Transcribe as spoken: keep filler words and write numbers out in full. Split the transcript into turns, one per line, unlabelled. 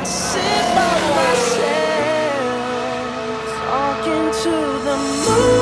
I sit by myself, talking to the moon.